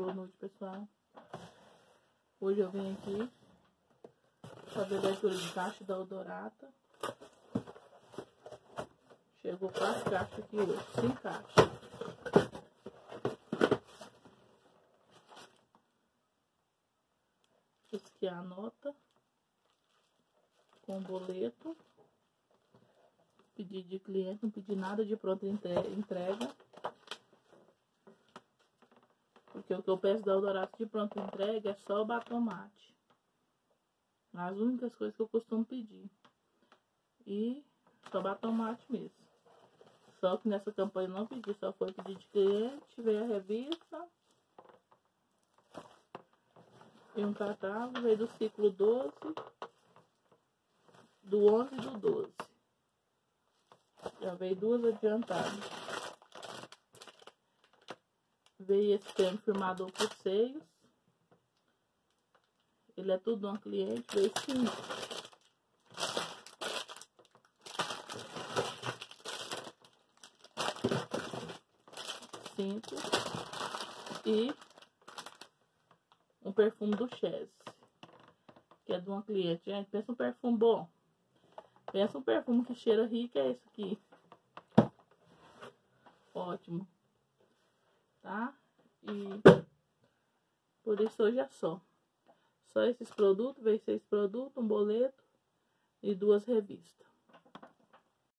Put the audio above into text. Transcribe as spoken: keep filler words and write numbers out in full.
Boa noite, pessoal. Hoje eu vim aqui fazer leitura de caixa da Odorata. Chegou quatro caixas aqui hoje, cinco caixas. Esse aqui é a nota com boleto. Pedido de cliente, não pedi nada de pronta entrega. Porque o que eu peço da Odorata de pronta entrega é só o batom mate. As únicas coisas que eu costumo pedir. E só batom mate mesmo. Só que nessa campanha eu não pedi, só foi pedir de cliente, veio a revista. E um catálogo, veio do ciclo doze, do onze e do doze. Já veio duas adiantadas. Veio esse creme firmador por seios. Ele é tudo de uma cliente, veio cinco. Cinco. E um perfume do Chess, que é de uma cliente. Gente, pensa um perfume bom. Pensa um perfume que cheira rico, é esse aqui. Ótimo. Tá? E por isso hoje é só. Só esses produtos, veio seis produtos, um boleto e duas revistas.